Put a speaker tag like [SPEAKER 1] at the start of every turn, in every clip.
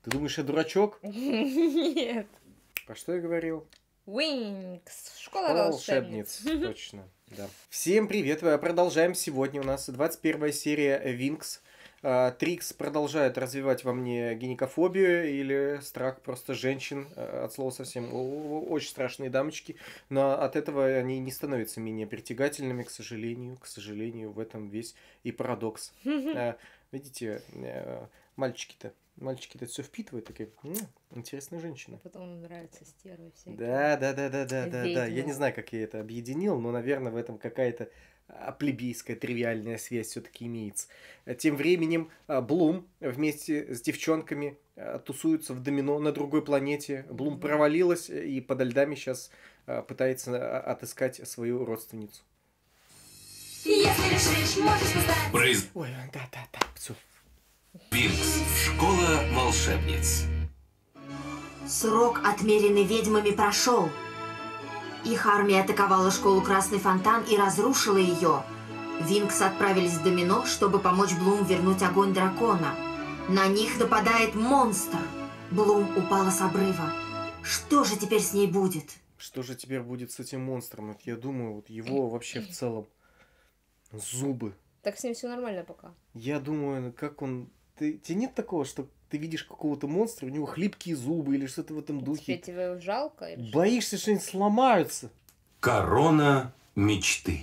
[SPEAKER 1] Ты думаешь, я дурачок?
[SPEAKER 2] Нет.
[SPEAKER 1] Про что я говорил?
[SPEAKER 2] Винкс. Школа
[SPEAKER 1] волшебниц. Точно, да. Всем привет. Продолжаем сегодня. У нас 21 серия Винкс. Трикс продолжает развивать во мне гинекофобию или страх просто женщин, от слова совсем. Очень страшные дамочки, но от этого они не становятся менее притягательными, к сожалению. К сожалению, в этом весь и парадокс. Видите, мальчики-то все впитывают, такие, интересная женщина.
[SPEAKER 2] Потом нравятся стервы всякие.
[SPEAKER 1] Да. Я не знаю, как я это объединил, но, наверное, в этом какая-то плебейская тривиальная связь все-таки имеется. Тем временем Блум вместе с девчонками тусуются в домино на другой планете. Блум провалилась и подо льдами сейчас пытается отыскать свою родственницу.
[SPEAKER 3] Если решишь, можешь поставить.
[SPEAKER 1] Ой, да, все.
[SPEAKER 4] Винкс. Школа волшебниц.
[SPEAKER 3] Срок, отмеренный ведьмами, прошел. Их армия атаковала школу Красный Фонтан и разрушила ее. Винкс отправились в домино, чтобы помочь Блум вернуть огонь дракона. На них нападает монстр. Блум упала с обрыва. Что же теперь с ней будет?
[SPEAKER 1] Что же теперь будет с этим монстром? Вот я думаю, вот его вообще в целом зубы.
[SPEAKER 2] Так с ним все нормально пока.
[SPEAKER 1] Я думаю, как он... Тебе нет такого, что ты видишь какого-то монстра, у него хлипкие зубы или что-то в этом духе?
[SPEAKER 2] Тебе его жалко? Или
[SPEAKER 1] боишься, что они сломаются?
[SPEAKER 4] Корона мечты.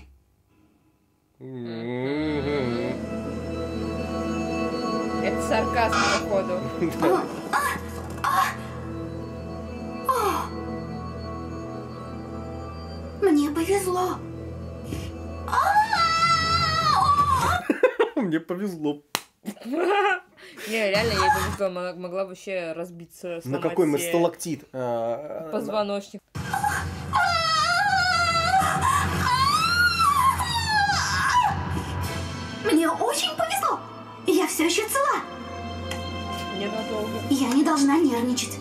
[SPEAKER 2] Это сарказм, походу.
[SPEAKER 3] Мне повезло.
[SPEAKER 1] Мне повезло.
[SPEAKER 2] Не, реально, ей повезло, могла вообще разбиться,
[SPEAKER 1] На
[SPEAKER 2] сломать
[SPEAKER 1] какой мы
[SPEAKER 2] себе
[SPEAKER 1] сталактит?
[SPEAKER 2] позвоночник.
[SPEAKER 3] Мне очень повезло. Я все еще цела.
[SPEAKER 2] Ненадолго.
[SPEAKER 3] Я не должна нервничать.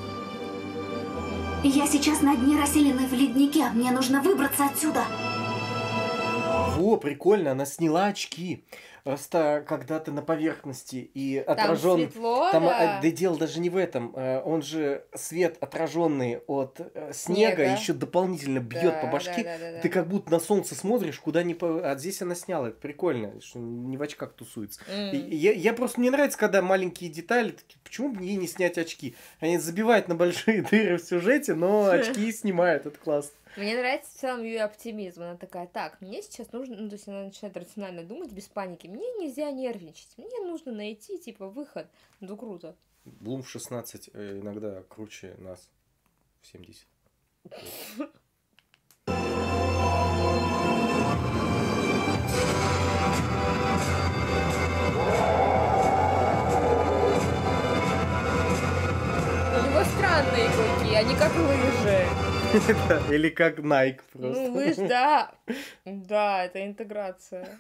[SPEAKER 3] Я сейчас на дне, расселенной в леднике. Мне нужно выбраться отсюда.
[SPEAKER 1] Во, прикольно, она сняла очки. Просто когда ты на поверхности и отражен...
[SPEAKER 2] Там светло,
[SPEAKER 1] там,
[SPEAKER 2] да.
[SPEAKER 1] да дело даже не в этом. Он же свет, отраженный от снега, еще дополнительно бьет по башке.
[SPEAKER 2] Да.
[SPEAKER 1] Ты как будто на солнце смотришь, куда ни по... А здесь она сняла. Это прикольно, что не в очках тусуется. Я просто... Мне нравится, когда маленькие детали... Почему бы ей не снять очки? Они забивают на большие дыры в сюжете, но очки снимают. Это классно.
[SPEAKER 2] Мне нравится в целом ее оптимизм. Она такая, так, мне сейчас нужно, то есть она начинает рационально думать без паники. Мне нельзя нервничать, мне нужно найти, типа, выход. Ну, круто.
[SPEAKER 1] Блум в 16 иногда круче нас в 70.
[SPEAKER 2] У него странные клыки, они как лыжи.
[SPEAKER 1] Или как Nike просто.
[SPEAKER 2] Ну, лыж, да. Да, это интеграция.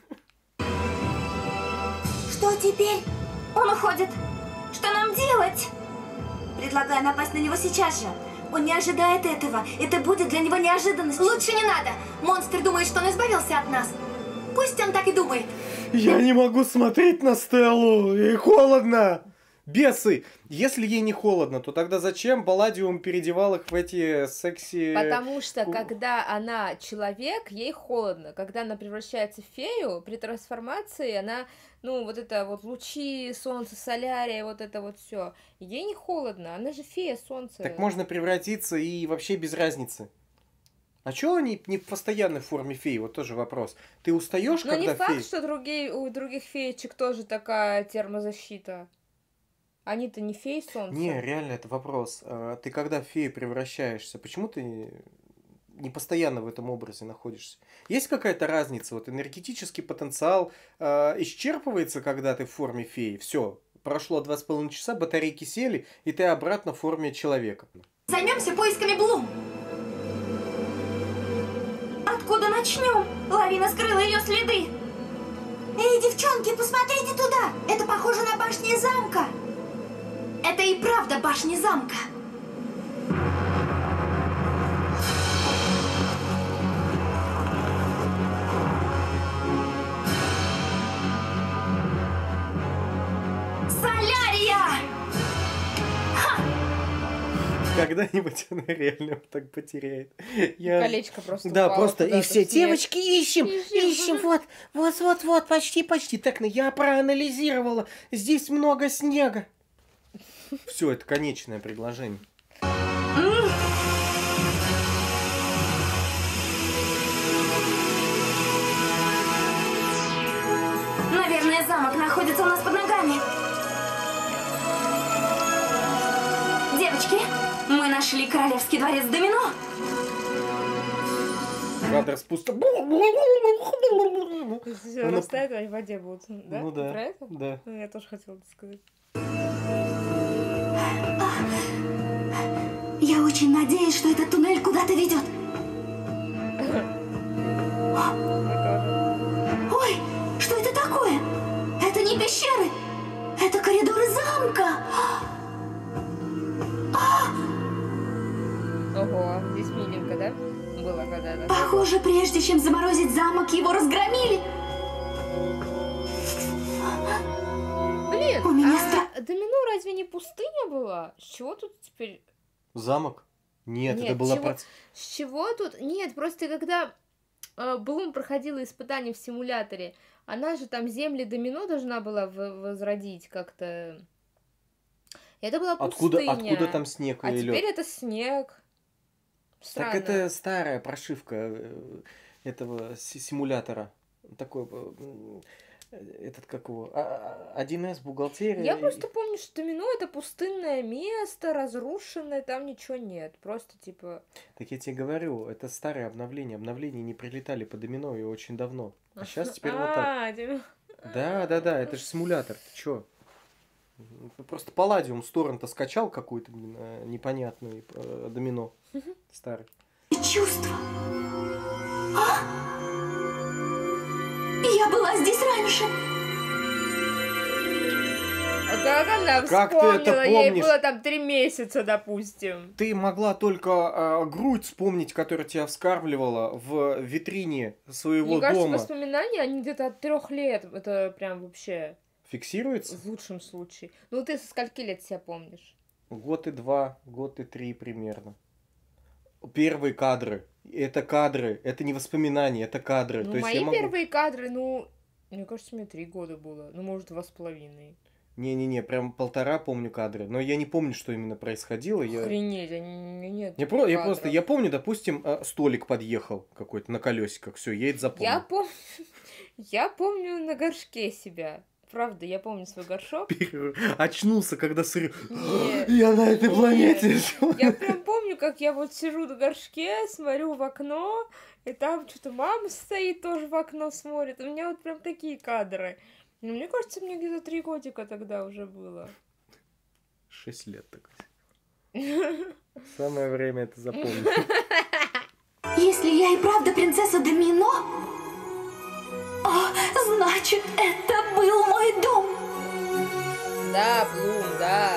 [SPEAKER 3] Что теперь? Он уходит. Что нам делать? Предлагаю напасть на него сейчас же. Он не ожидает этого. Это будет для него неожиданностью. Лучше не надо. Монстр думает, что он избавился от нас. Пусть он так и думает.
[SPEAKER 1] Я не могу смотреть на Стеллу. Ей холодно. Бесы! Если ей не холодно, то тогда зачем Палладиум переодевал их в эти секси...
[SPEAKER 2] Потому что, когда она человек, ей холодно. Когда она превращается в фею, при трансформации она, ну, вот это вот лучи, солнце, солярия, вот это вот все. Ей не холодно, она же фея солнца.
[SPEAKER 1] Так можно превратиться и вообще без разницы. А чё они не в постоянной форме феи? Вот тоже вопрос. Ты устаешь, когда
[SPEAKER 2] не
[SPEAKER 1] фея...
[SPEAKER 2] факт, что у других феечек тоже такая термозащита. Они-то не феи солнца.
[SPEAKER 1] Не, реально, это вопрос. Ты когда в фею превращаешься, почему ты не постоянно в этом образе находишься? Есть какая-то разница? Вот энергетический потенциал исчерпывается, когда ты в форме феи. Все, прошло 2,5 часа, батарейки сели, и ты обратно в форме человека.
[SPEAKER 3] Займемся поисками Блум. Откуда начнем? Лавина скрыла ее следы. Эй, девчонки, посмотрите туда. Это похоже на башни замка. Это и правда башня замка. Солярия! Ха!
[SPEAKER 1] Когда-нибудь она реально вот так потеряет.
[SPEAKER 2] Колечко просто
[SPEAKER 1] Да,
[SPEAKER 2] упало
[SPEAKER 1] просто
[SPEAKER 2] куда-то
[SPEAKER 1] и
[SPEAKER 2] в
[SPEAKER 1] все,
[SPEAKER 2] снег.
[SPEAKER 1] девочки, ищем, вот, почти. Так, я проанализировала, здесь много снега. Все, это конечное предложение.
[SPEAKER 3] Наверное, замок находится у нас под ногами. Девочки, мы нашли королевский дворец Домино.
[SPEAKER 1] Кадр спусто.
[SPEAKER 2] Все растает, они в воде будут. Да?
[SPEAKER 1] Ну да.
[SPEAKER 2] Про это?
[SPEAKER 1] Да.
[SPEAKER 2] Ну, я тоже хотела это сказать.
[SPEAKER 3] Я очень надеюсь, что этот туннель куда-то ведет. Ой, что это такое? Это не пещеры. Это коридоры замка.
[SPEAKER 2] Ого, здесь миленько, да? Было когда-то.
[SPEAKER 3] Похоже, прежде чем заморозить замок, его разгромили.
[SPEAKER 2] Блин,
[SPEAKER 3] У меня
[SPEAKER 2] Домино разве не пустыня была? С чего тут теперь...
[SPEAKER 1] Замок? Нет,
[SPEAKER 2] Нет,
[SPEAKER 1] это была...
[SPEAKER 2] чего? С чего тут? Нет, просто когда Блум проходила испытание в симуляторе, она же там земли Домино должна была возродить как-то. Это была пустыня.
[SPEAKER 1] Откуда там снег
[SPEAKER 2] А
[SPEAKER 1] и лед?
[SPEAKER 2] теперь это снег. Странно.
[SPEAKER 1] Так это старая прошивка этого симулятора. Такой... Этот как его? 1С бухгалтерия.
[SPEAKER 2] Я просто помню, что Домино это пустынное место, разрушенное, там ничего нет. Просто типа...
[SPEAKER 1] Так я тебе говорю, это старое обновление. Обновления не прилетали по Домино и очень давно. А сейчас теперь вот так. Да, это же симулятор. Ты чё? Просто Палладиум с торрента скачал какую-то непонятную Домино. Старый.
[SPEAKER 3] Чувство. Я была здесь раньше.
[SPEAKER 2] А как она
[SPEAKER 1] Как ты
[SPEAKER 2] вспомнила?
[SPEAKER 1] это
[SPEAKER 2] Ей
[SPEAKER 1] помнишь?
[SPEAKER 2] было там 3 месяца, допустим.
[SPEAKER 1] Ты могла только грудь вспомнить, которая тебя вскармливала в витрине своего
[SPEAKER 2] Мне кажется,
[SPEAKER 1] дома.
[SPEAKER 2] воспоминания, они где-то от 3 лет. Это прям вообще
[SPEAKER 1] Фиксируется?
[SPEAKER 2] в лучшем случае. Ну, ты со скольки лет себя помнишь?
[SPEAKER 1] Год и 2, год и 3 примерно. Первые кадры. Это не воспоминания, это кадры.
[SPEAKER 2] Ну,
[SPEAKER 1] То есть
[SPEAKER 2] мои
[SPEAKER 1] я могу...
[SPEAKER 2] первые кадры, ну, мне кажется, мне 3 года было. Ну, может, 2,5.
[SPEAKER 1] Не-не-не, прям 1,5 помню кадры. Но я не помню, что именно происходило.
[SPEAKER 2] Охренеть, нет.
[SPEAKER 1] Я помню, допустим, столик подъехал какой-то на колесиках. Все, я это запомнил.
[SPEAKER 2] Я помню на горшке себя. Правда, я помню свой горшок.
[SPEAKER 1] Очнулся, когда смотрю,
[SPEAKER 2] Нет.
[SPEAKER 1] я на этой планете.
[SPEAKER 2] Я прям помню, как я вот сижу на горшке, смотрю в окно, и там что-то мама стоит, тоже в окно смотрит. У меня вот прям такие кадры. Ну, мне кажется, мне где-то 3 годика тогда уже было.
[SPEAKER 1] 6 лет такой. Самое время это запомнить.
[SPEAKER 3] Если я и правда принцесса Домино, значит, это был мой дом.
[SPEAKER 2] Да, Блум, да.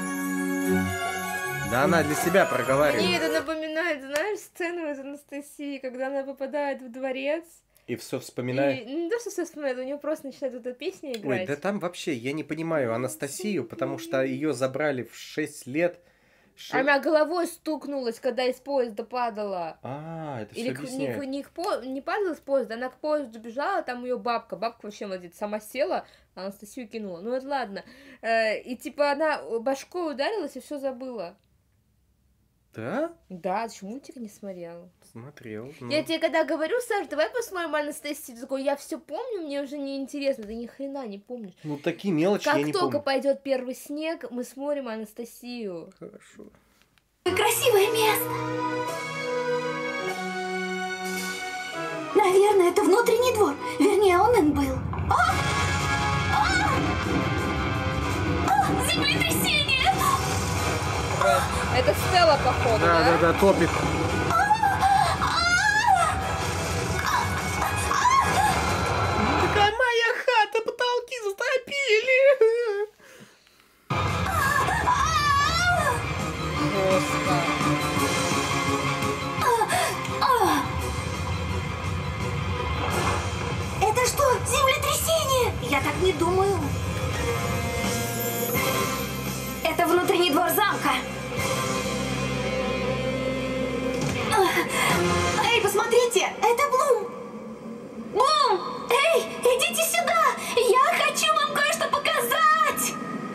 [SPEAKER 1] Да она для себя проговаривает.
[SPEAKER 2] Мне это напоминает, знаешь, сцену из Анастасии, когда она попадает в дворец.
[SPEAKER 1] И все вспоминает.
[SPEAKER 2] И не то, что все вспоминает, у нее просто начинает эта песня играть.
[SPEAKER 1] Ой, да там вообще, я не понимаю Анастасию, потому что ее забрали в 6 лет.
[SPEAKER 2] Она головой стукнулась, когда из поезда падала.
[SPEAKER 1] Это все
[SPEAKER 2] Или
[SPEAKER 1] объясняет.
[SPEAKER 2] не падала с поезда, она к поезду бежала, там ее бабка вообще молодец, сама села, а Анастасию кинула. Ну это ладно. И типа она башкой ударилась и все забыла.
[SPEAKER 1] Да?
[SPEAKER 2] Да, ты мультик не смотрел?
[SPEAKER 1] Смотрел.
[SPEAKER 2] Я тебе когда говорю, Саш, давай посмотрим Анастасию, ты такой, я все помню, мне уже не интересно, ты ни хрена не помнишь.
[SPEAKER 1] Ну такие мелочи я не
[SPEAKER 2] Как только
[SPEAKER 1] помню.
[SPEAKER 2] пойдет первый снег, мы смотрим Анастасию.
[SPEAKER 1] Хорошо.
[SPEAKER 3] Красивое место. Наверное, это внутренний двор. Вернее, он им был. Землетрясение!
[SPEAKER 2] Это Стелла, походу, да?
[SPEAKER 1] Да, топит. Такая моя хата, потолки затопили.
[SPEAKER 2] Жестко.
[SPEAKER 3] Это что, землетрясение? Я так не думаю. Это внутренний двор замка. Эй, посмотрите, это Блум! Блум! Эй, идите сюда! Я хочу вам кое-что показать!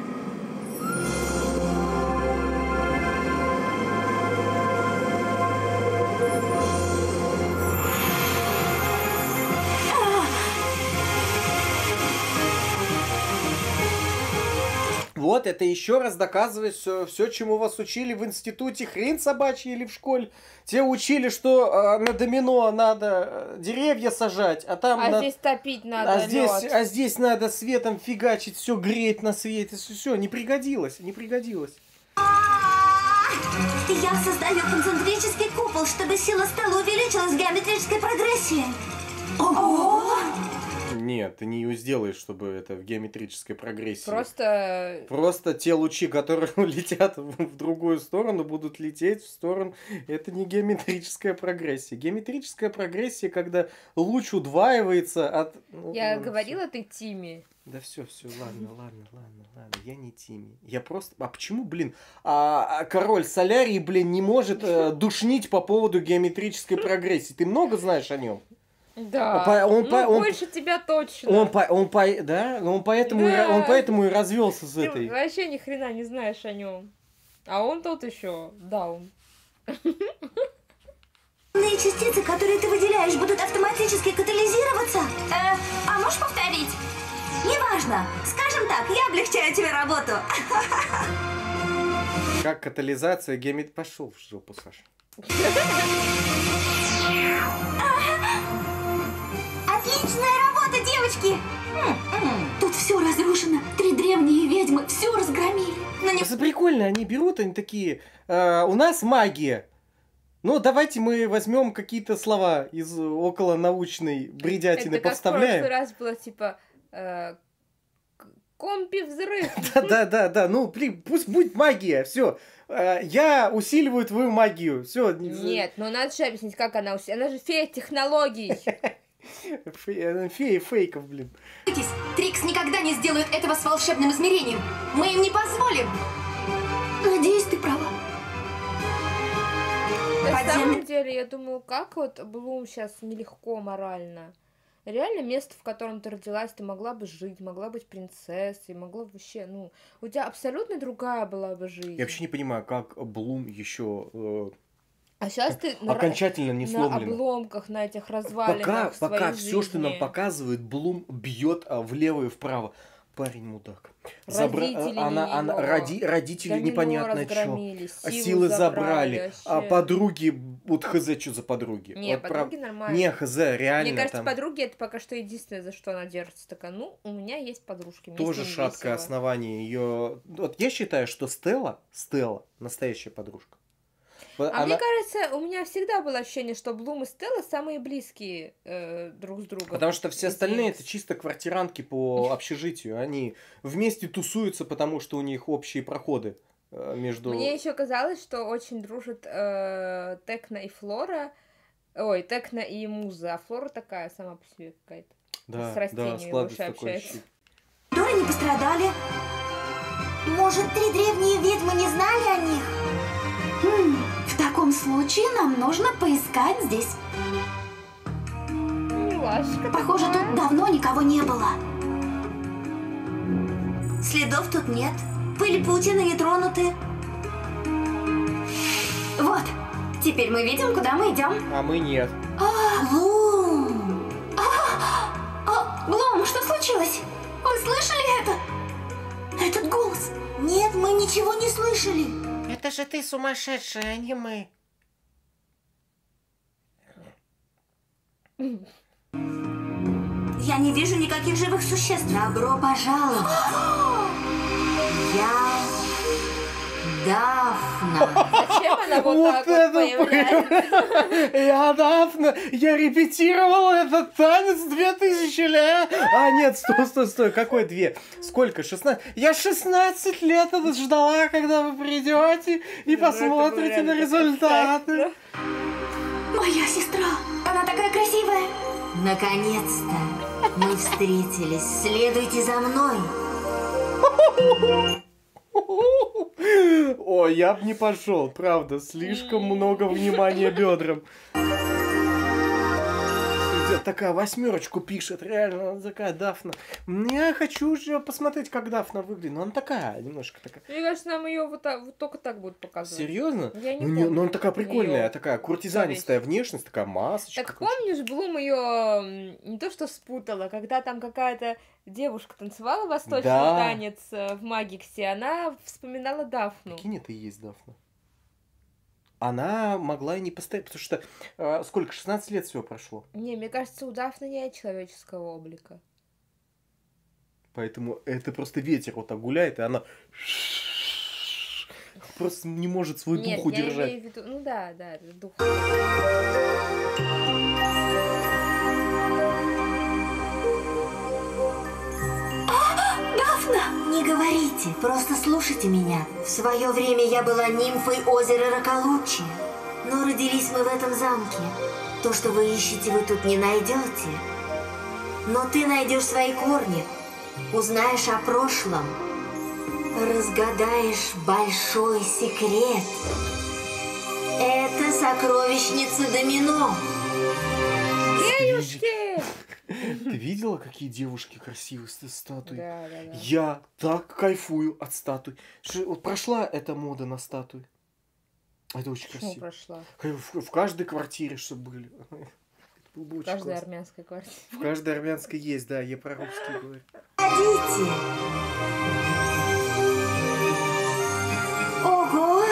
[SPEAKER 1] Вот это еще раз доказывает все, чему вас учили в институте, хрень собачья или в школе. Те учили, что на домино надо деревья сажать, а там...
[SPEAKER 2] здесь топить надо лёд.
[SPEAKER 1] А здесь надо светом фигачить, все греть на свете. Все, не пригодилось, не пригодилось.
[SPEAKER 3] Я создаю концентрический купол, чтобы сила Стеллы увеличилась в геометрической прогрессии. Ого!
[SPEAKER 1] Нет, ты не ее сделаешь, чтобы это в геометрической прогрессии.
[SPEAKER 2] Просто
[SPEAKER 1] те лучи, которые летят в другую сторону, будут лететь в сторону. Это не геометрическая прогрессия. Геометрическая прогрессия, когда луч удваивается от...
[SPEAKER 2] Я говорила, ты Тимми.
[SPEAKER 1] Да все, ладно, я не Тимми. Я просто... А почему, блин, король Солярии, блин, не может душнить по поводу геометрической прогрессии? Ты много знаешь о нем?
[SPEAKER 2] Да, он больше тебя точно.
[SPEAKER 1] Он поэтому и развелся с этой.
[SPEAKER 2] Ты вообще ни хрена не знаешь о нем. А он тут еще даун.
[SPEAKER 3] Частицы, которые ты выделяешь, будут автоматически катализироваться? А можешь повторить? Неважно. Скажем так, я облегчаю тебе работу.
[SPEAKER 1] Как катализация геометрии... Пошел в жопу, Саша.
[SPEAKER 3] Отличная работа, девочки! Тут все разрушено. 3 древние ведьмы все разгромили.
[SPEAKER 1] Это прикольно, они берут, они такие... у нас магия. Ну, давайте мы возьмем какие-то слова из околонаучной бредятины, подставляем.
[SPEAKER 2] Это как в прошлый раз было, типа... компи-взрыв.
[SPEAKER 1] Да. Ну, пусть будет магия. Все. Я усиливаю твою магию. Все.
[SPEAKER 2] Нет, но надо же объяснить, как она усиливает. Она же фея технологий.
[SPEAKER 1] Фея фейков, блин.
[SPEAKER 3] Трикс никогда не сделают этого с волшебным измерением. Мы им не позволим. Надеюсь, ты права.
[SPEAKER 2] На самом деле, я думаю, как вот Блум сейчас нелегко морально. Реально место, в котором ты родилась, ты могла бы жить, могла быть принцессой, могла бы вообще, ну, у тебя абсолютно другая была бы жизнь.
[SPEAKER 1] Я вообще не понимаю, как Блум еще
[SPEAKER 2] а сейчас ты
[SPEAKER 1] окончательно не сломлена.
[SPEAKER 2] На обломках, на этих развалинах
[SPEAKER 1] пока все, что нам показывает, Блум бьет влево и вправо. Парень мудак. Родители непонятно что. Силы забрали. А подруги, вот хз, что за подруги?
[SPEAKER 2] Не,
[SPEAKER 1] вот
[SPEAKER 2] подруги нормально.
[SPEAKER 1] Не, хз, реально.
[SPEAKER 2] Мне кажется, подруги это пока что единственное, за что она держится. Такая, ну, у меня есть подружки. Мне
[SPEAKER 1] тоже шаткое основание ее. Вот я считаю, что Стелла настоящая подружка.
[SPEAKER 2] Мне кажется, у меня всегда было ощущение, что Блум и Стелла самые близкие друг с другом.
[SPEAKER 1] Потому что все остальные это чисто квартирантки по общежитию. Они вместе тусуются, потому что у них общие проходы между...
[SPEAKER 2] Мне еще казалось, что очень дружат Текна и Флора. Ой, Текна и Муза. А Флора такая сама по себе какая-то.
[SPEAKER 1] Да,
[SPEAKER 2] с растениями больше общается.
[SPEAKER 3] Доры не пострадали. Может, 3 древние ведьмы не знали о них? В таком случае нам нужно поискать здесь.
[SPEAKER 2] Милашка.
[SPEAKER 3] Похоже, тут давно никого не было. Следов тут нет. Пыль и паутина не тронуты. Вот. Теперь мы видим, куда мы идем.
[SPEAKER 1] А мы нет.
[SPEAKER 3] Блум! Блум, что случилось? Вы слышали это? Этот голос. Нет, мы ничего не слышали.
[SPEAKER 1] Это же ты сумасшедшая, а не мы.
[SPEAKER 3] Я не вижу никаких живых существ. Добро пожаловать. Я Дафна.
[SPEAKER 2] Зачем она вот так вот появляется?
[SPEAKER 1] Я Дафна. Я репетировала этот танец 2000 лет. А нет, стой. Какой 2? Сколько? 16? Я 16 лет это ждала, когда вы придете и посмотрите на результаты.
[SPEAKER 3] Моя сестра. Она такая красивая. Наконец-то мы встретились. Следуйте за мной.
[SPEAKER 1] Ой, я б не пошел, правда, слишком много внимания бедрам. Такая 8 пишет, реально, она такая Дафна. Я хочу уже посмотреть, как Дафна выглядит. Но она такая, немножко такая.
[SPEAKER 2] Мне кажется, нам ее вот только так будут показывать.
[SPEAKER 1] Серьезно?
[SPEAKER 2] Я не
[SPEAKER 1] Ну,
[SPEAKER 2] помню.
[SPEAKER 1] ну, она такая прикольная,
[SPEAKER 2] Её
[SPEAKER 1] такая куртизанистая внешность, такая масочка.
[SPEAKER 2] Так помнишь, Блум ее не то что спутала, когда там какая-то девушка танцевала восточный
[SPEAKER 1] Да.
[SPEAKER 2] танец в Магиксе, она вспоминала Дафну.
[SPEAKER 1] Прикинь, это и есть Дафна. Она могла и не постоять, потому что сколько, 16 лет всего прошло.
[SPEAKER 2] Не, мне кажется, у Дафны нет человеческого облика.
[SPEAKER 1] Поэтому это просто ветер вот так гуляет, и она просто не может свой
[SPEAKER 2] Нет,
[SPEAKER 1] дух удержать.
[SPEAKER 2] я имею в виду... Ну да, это дух.
[SPEAKER 3] Не говорите, просто слушайте меня. В свое время я была нимфой озера Ракалуччи. Но родились мы в этом замке. То, что вы ищете, вы тут не найдете. Но ты найдешь свои корни, узнаешь о прошлом, разгадаешь большой секрет. Это сокровищница Домино.
[SPEAKER 2] Девушки!
[SPEAKER 1] Ты видела, какие девушки красивые статуи?
[SPEAKER 2] Да.
[SPEAKER 1] Я так кайфую от статуй. Вот прошла эта мода на статуи. Это очень
[SPEAKER 2] Почему
[SPEAKER 1] красиво.
[SPEAKER 2] прошла?
[SPEAKER 1] В каждой квартире, чтобы были. Это было бы
[SPEAKER 2] В
[SPEAKER 1] очень
[SPEAKER 2] каждой
[SPEAKER 1] классно.
[SPEAKER 2] армянской квартире.
[SPEAKER 1] В каждой армянской есть, да, я про русские говорю.
[SPEAKER 3] Ходите. Ого!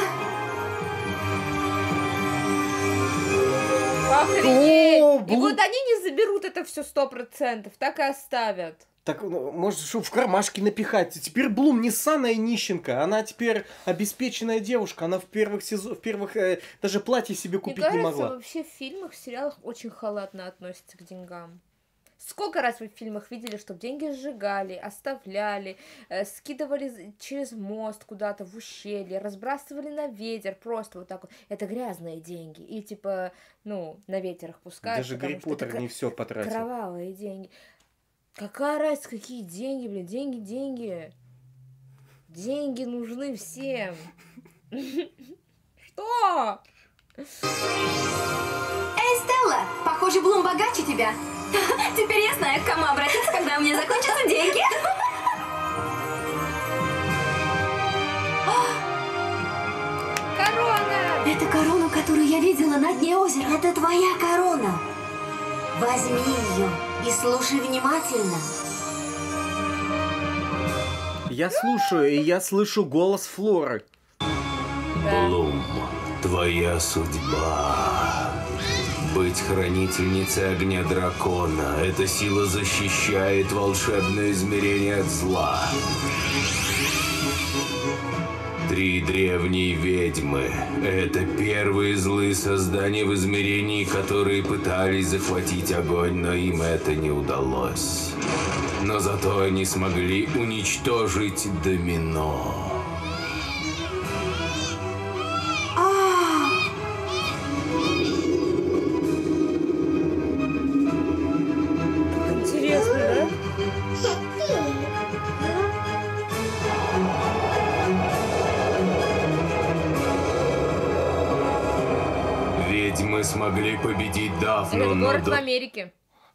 [SPEAKER 2] Охренеть!
[SPEAKER 1] О,
[SPEAKER 2] И
[SPEAKER 1] Блум!
[SPEAKER 2] вот они не заберут это все 100%, так и оставят.
[SPEAKER 1] Так, ну, может, чтобы в кармашки напихать. Теперь Блум не ссаная нищенка, она теперь обеспеченная девушка. Она в первых даже платье себе
[SPEAKER 2] Мне
[SPEAKER 1] купить
[SPEAKER 2] кажется,
[SPEAKER 1] не могла.
[SPEAKER 2] вообще в фильмах, в сериалах очень халатно относятся к деньгам. Сколько раз вы в фильмах видели, что деньги сжигали, оставляли, скидывали через мост куда-то в ущелье, разбрасывали на ветер, просто вот так вот. Это грязные деньги. И типа, на ветер их пускают.
[SPEAKER 1] Даже
[SPEAKER 2] потому
[SPEAKER 1] Гарри
[SPEAKER 2] что это
[SPEAKER 1] Поттер не все потратил.
[SPEAKER 2] кровавые деньги. Какая разница, какие деньги, блин, деньги. Деньги нужны всем. Что?
[SPEAKER 3] Эй, Стелла, похоже, Блум богаче тебя. Теперь я знаю, к кому обратиться, когда у меня закончатся деньги.
[SPEAKER 2] Корона!
[SPEAKER 3] Это корона, которую я видела на дне озера. Это твоя корона. Возьми ее и слушай внимательно.
[SPEAKER 1] Я слушаю, и я слышу голос Флоры.
[SPEAKER 4] Блум, твоя судьба. Быть хранительницей огня дракона. Эта сила защищает волшебное измерение от зла. 3 древние ведьмы. Это первые злые создания в измерении, которые пытались захватить огонь, но им это не удалось. Но зато они смогли уничтожить Домино.
[SPEAKER 2] Интересно, да?
[SPEAKER 4] Ведьмы смогли победить Дафну,
[SPEAKER 2] Это
[SPEAKER 4] но
[SPEAKER 2] город в Америке.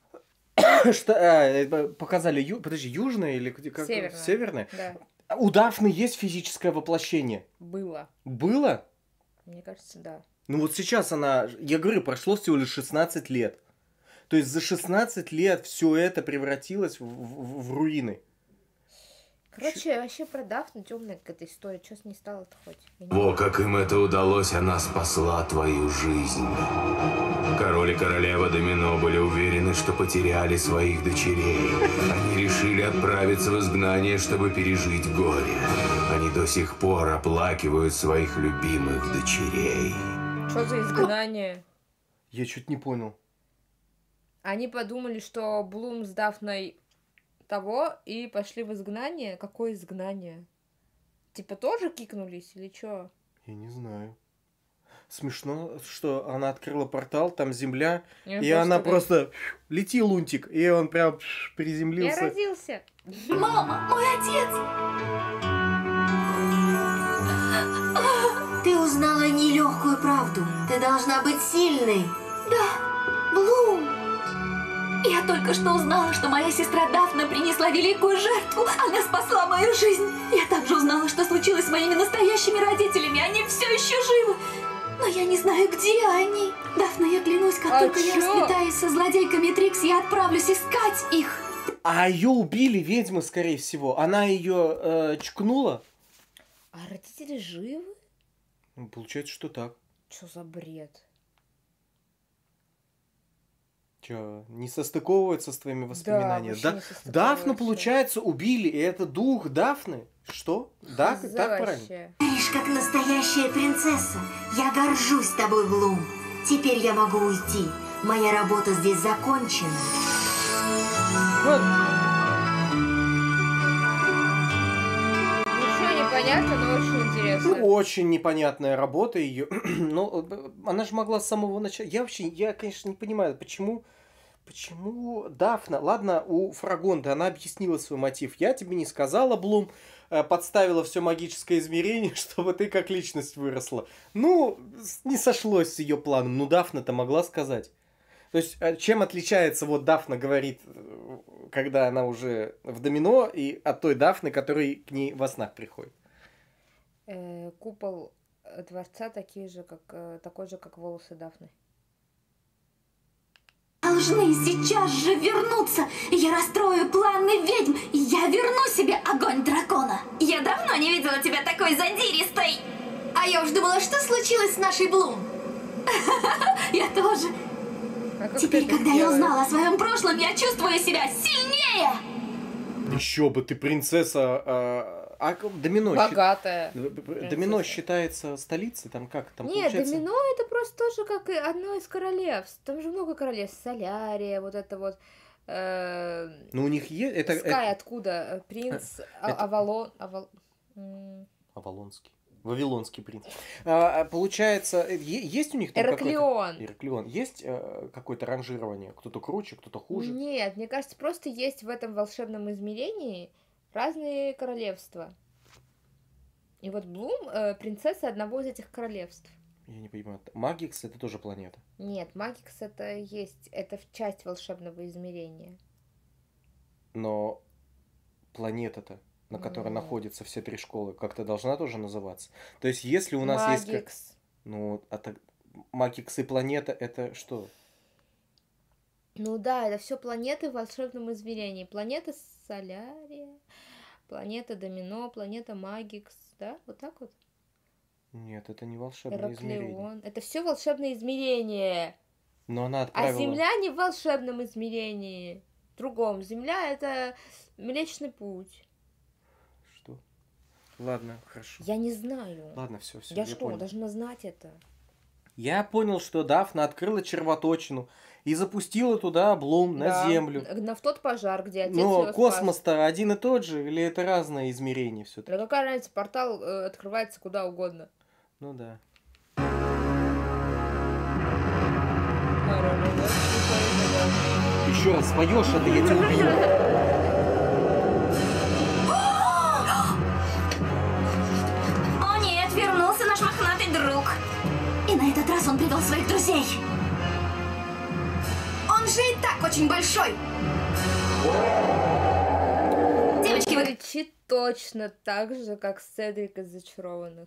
[SPEAKER 1] Показали, подожди, южное или как?
[SPEAKER 2] Северное.
[SPEAKER 1] Северное?
[SPEAKER 2] Да,
[SPEAKER 1] У Дафны есть физическое воплощение?
[SPEAKER 2] было.
[SPEAKER 1] Было?
[SPEAKER 2] Мне кажется, да.
[SPEAKER 1] Ну вот сейчас я говорю, прошло всего лишь 16 лет. То есть за 16 лет все это превратилось в руины.
[SPEAKER 2] Короче, вообще про Дафну темная какая-то история. Чё с ней стало-то хоть? Я не
[SPEAKER 4] Во, как им это удалось, она спасла твою жизнь. Король и королева Домино были уверены, что потеряли своих дочерей. Они решили отправиться в изгнание, чтобы пережить горе. Они до сих пор оплакивают своих любимых дочерей.
[SPEAKER 2] Что за изгнание?
[SPEAKER 1] Я чуть не понял.
[SPEAKER 2] Они подумали, что Блум с Дафной того и пошли в изгнание. Какое изгнание? Типа тоже кикнулись или чё?
[SPEAKER 1] Я не знаю. Смешно, что она открыла портал, там земля,
[SPEAKER 2] Я
[SPEAKER 1] и она просто лети, Лунтик, и он прям
[SPEAKER 2] Я
[SPEAKER 1] приземлился.
[SPEAKER 2] родился.
[SPEAKER 3] Мама, мой отец! Ты узнала нелегкую правду. Ты должна быть сильной.
[SPEAKER 5] Да, Блум. Я только что узнала, что моя сестра Дафна принесла великую жертву. Она спасла мою жизнь. Я также узнала, что случилось с моими настоящими родителями. Они все еще живы. Но я не знаю, где они. Дафна, я клянусь, как только я расквитаюсь со злодейками Трикс, я отправлюсь искать их.
[SPEAKER 1] А ее убили ведьмы, скорее всего. Она ее чкнула.
[SPEAKER 2] А родители живы?
[SPEAKER 1] Ну, получается, что так.
[SPEAKER 2] Что за бред?
[SPEAKER 1] Че, не состыковывается с твоими воспоминаниями?
[SPEAKER 2] Да, не состыковывается.
[SPEAKER 1] Дафну, получается, убили, и это дух Дафны? Что? Да,
[SPEAKER 2] Хз
[SPEAKER 1] так правильно?
[SPEAKER 2] вообще.
[SPEAKER 3] Говоришь, как настоящая принцесса. Я горжусь тобой, Блум. Теперь я могу уйти. Моя работа здесь закончена.
[SPEAKER 1] Вот.
[SPEAKER 2] Ничего непонятно, но очень интересно.
[SPEAKER 1] Ну, очень непонятная работа ее. Но она же могла с самого начала... Я, конечно, не понимаю, почему Дафна... Ладно, у Фрагонды она объяснила свой мотив. Я тебе не сказала, Блум, подставила все магическое измерение, чтобы ты как личность выросла. Ну, не сошлось с ее планом. Ну, Дафна-то могла сказать. То есть, чем отличается, вот Дафна говорит, когда она уже в домино, и от той Дафны, которая к ней во снах приходит?
[SPEAKER 2] Купол дворца такой же, как волосы Дафны.
[SPEAKER 5] Должны сейчас же вернуться. Я расстрою планы ведьм. Я верну себе огонь дракона. Я давно не видела тебя такой задиристой.
[SPEAKER 3] А я уж думала, что случилось с нашей Блум.
[SPEAKER 5] Я тоже.
[SPEAKER 2] А как
[SPEAKER 5] Теперь,
[SPEAKER 2] ты это
[SPEAKER 5] когда я
[SPEAKER 2] сделаешь?
[SPEAKER 5] узнала о своем прошлом, я чувствую себя сильнее.
[SPEAKER 1] Еще бы, ты принцесса... Домино...
[SPEAKER 2] Богатая.
[SPEAKER 1] Домино считается столицей? Там как? Там
[SPEAKER 2] Нет,
[SPEAKER 1] получается...
[SPEAKER 2] Домино это просто тоже как и одно из королевств. Там же много королевств. Солярия, вот это вот.
[SPEAKER 1] Ну, у них есть...
[SPEAKER 2] Скай откуда? Принц Авалон.
[SPEAKER 1] Авалонский. Вавилонский принц. Получается, есть у них там
[SPEAKER 2] Эраклион.
[SPEAKER 1] Эраклион. Есть какое-то ранжирование? Кто-то круче, кто-то хуже?
[SPEAKER 2] Нет, мне кажется, просто есть в этом волшебном измерении разные королевства. И вот Блум принцесса одного из этих королевств.
[SPEAKER 1] Я не понимаю. Магикс это тоже планета?
[SPEAKER 2] Нет, Магикс это часть волшебного измерения.
[SPEAKER 1] Но планета-то, на которой
[SPEAKER 2] Нет.
[SPEAKER 1] находятся все три школы, как-то должна тоже называться. То есть, если у нас есть...
[SPEAKER 2] Магикс.
[SPEAKER 1] Ну, Магикс и планета это что?
[SPEAKER 2] Ну да, это все планеты в волшебном измерении. Планета Солярия, планета Домино, планета Магикс, да? Вот так вот.
[SPEAKER 1] Нет, это не волшебное измерение.
[SPEAKER 2] Эраклион. Это все волшебное измерение.
[SPEAKER 1] Но она
[SPEAKER 2] А
[SPEAKER 1] отправила...
[SPEAKER 2] Земля не в волшебном измерении. В другом. Земля это Млечный Путь.
[SPEAKER 1] Что? Ладно, хорошо.
[SPEAKER 2] Я не знаю.
[SPEAKER 1] Ладно, все,
[SPEAKER 2] Я что, должна знать это?
[SPEAKER 1] Я понял, что Дафна открыла червоточину и запустила туда Блум на
[SPEAKER 2] Да,
[SPEAKER 1] Землю.
[SPEAKER 2] в тот пожар, где отец
[SPEAKER 1] Но
[SPEAKER 2] её
[SPEAKER 1] космос-то один и тот же, или это разные измерения все-таки?
[SPEAKER 2] спас. Да какая разница, портал открывается куда угодно.
[SPEAKER 1] Ну да. Еще раз споешь, это я тебя убью.
[SPEAKER 5] О нет, вернулся наш мохнатый друг. И на этот раз он привел своих друзей. Он же и так очень большой. Девочки, вы...
[SPEAKER 2] Звучит точно так же, как Седрик из «Зачарованных».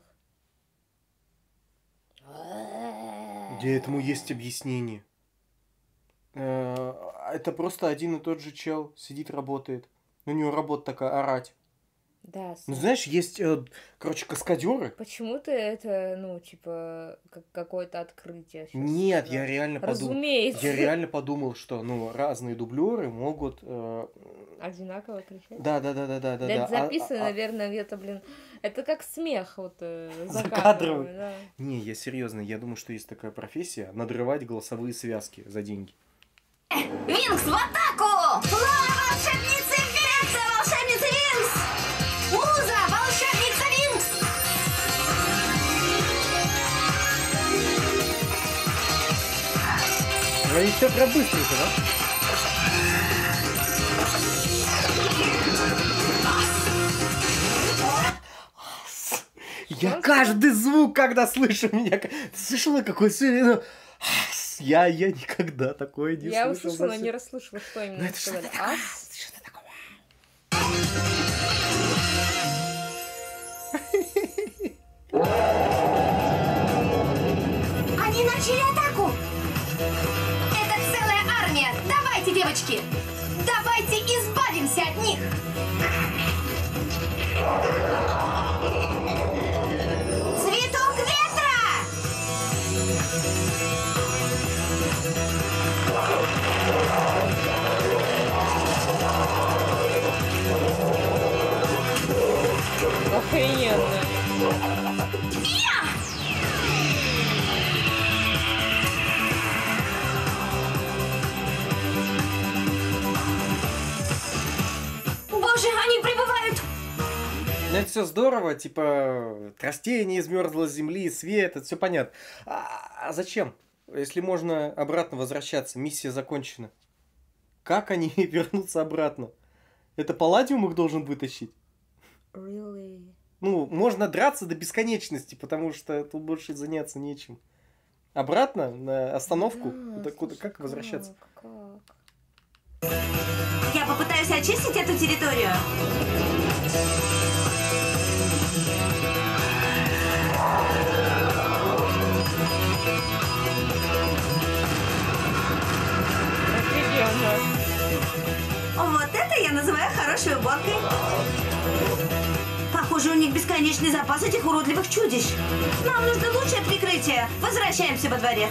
[SPEAKER 1] Где этому есть объяснение? Это просто один и тот же чел сидит, работает. У него работа такая, орать.
[SPEAKER 2] Да,
[SPEAKER 1] Ну, знаешь, есть, короче, каскадеры.
[SPEAKER 2] почему ты это, ну, типа, как какое-то открытие сейчас
[SPEAKER 1] Нет,
[SPEAKER 2] сказала?
[SPEAKER 1] я реально подумал.
[SPEAKER 2] Разумеется.
[SPEAKER 1] Я реально подумал, что, ну, разные дублеры могут...
[SPEAKER 2] Одинаково кричать?
[SPEAKER 1] Да.
[SPEAKER 2] Это записано, наверное, где-то, блин. Это как смех, вот,
[SPEAKER 1] Закадровый.
[SPEAKER 2] закадровый, да.
[SPEAKER 1] Не, я серьезно, я думаю, что есть такая профессия — надрывать голосовые связки за деньги.
[SPEAKER 5] Винкс, в атаку! Флора, волшебница Винкс! Волшебница Винкс! Муза, волшебница Винкс!
[SPEAKER 1] Ну, и все прям быстренько, да? Я каждый звук, когда слышу меня... Ты слышала, какой сегодня... Я никогда такое не слышал.
[SPEAKER 2] Я услышала, но не расслышала, что именно
[SPEAKER 1] Это что
[SPEAKER 2] сказали.
[SPEAKER 1] такое?
[SPEAKER 2] Ас?
[SPEAKER 1] Что такое?
[SPEAKER 5] Они начали атаку! Это целая армия! Давайте, девочки! Давайте избавимся от них! Цветок ветра!
[SPEAKER 2] Охрененно.
[SPEAKER 5] Боже, они прибывают!
[SPEAKER 1] Ну, это все здорово, типа, растение измерзло с земли, свет, это все понятно. А зачем? Если можно обратно возвращаться, миссия закончена. Как они вернутся обратно? Это палладиум их должен вытащить?
[SPEAKER 2] Really?
[SPEAKER 1] Ну, можно драться до бесконечности, потому что тут больше заняться нечем. Обратно на остановку?
[SPEAKER 2] Да,
[SPEAKER 1] Куда,
[SPEAKER 2] слушай,
[SPEAKER 1] как возвращаться?
[SPEAKER 2] Как?
[SPEAKER 5] Я попытаюсь очистить эту территорию.
[SPEAKER 2] Офигенно.
[SPEAKER 5] Вот это я называю хорошей уборкой. Похоже, у них бесконечный запас этих уродливых чудищ. Нам нужно лучшее прикрытие. Возвращаемся во дворец.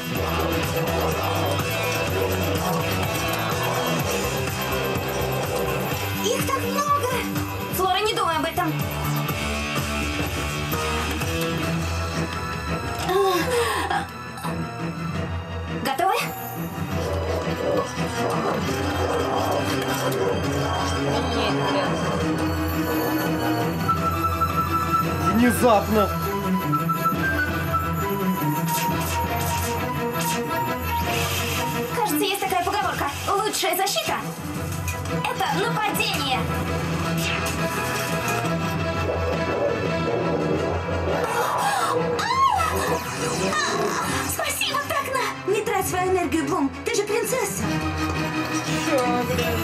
[SPEAKER 5] Их так много! Флора, не думай об этом. Готовы?
[SPEAKER 2] Охренеть, блин.
[SPEAKER 1] Внезапно!
[SPEAKER 5] Кажется, есть такая поговорка. Лучшая защита – это нападение. Спасибо, Такна! Не трать свою энергию, Блум. Ты же принцесса.
[SPEAKER 2] Чё, блин?